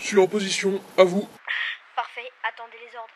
Je suis en position, à vous. Parfait, attendez les ordres.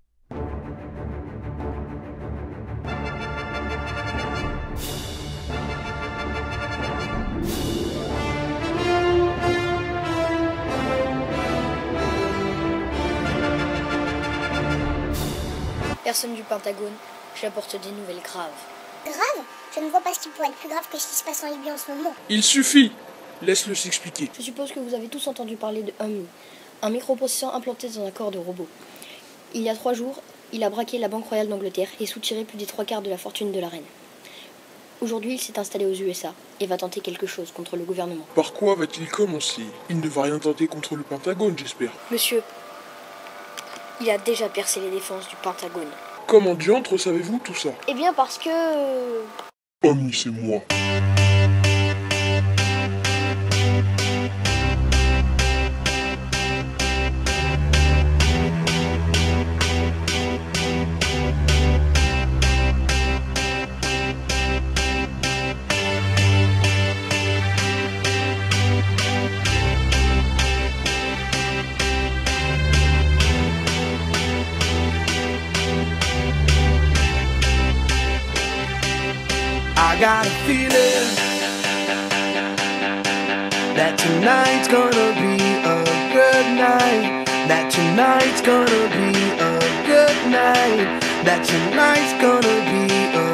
Personne du Pentagone, j'apporte des nouvelles graves. Grave? Je ne vois pas ce qui pourrait être plus grave que ce qui se passe en Libye en ce moment. Il suffit. Laisse-le s'expliquer. Je suppose que vous avez tous entendu parler de Hum, un microprocesseur implanté dans un corps de robot. Il y a 3 jours, il a braqué la Banque Royale d'Angleterre et soutiré plus des 3/4 de la fortune de la reine. Aujourd'hui, il s'est installé aux USA et va tenter quelque chose contre le gouvernement. Par quoi va-t-il commencer? Il ne va rien tenter contre le Pentagone, j'espère. Monsieur, il a déjà percé les défenses du Pentagone. Comment diantre savez-vous tout ça? Eh bien parce que... Omni, c'est moi. I got a feeling that tonight's gonna be a good night. That tonight's gonna be a good night. That tonight's gonna be a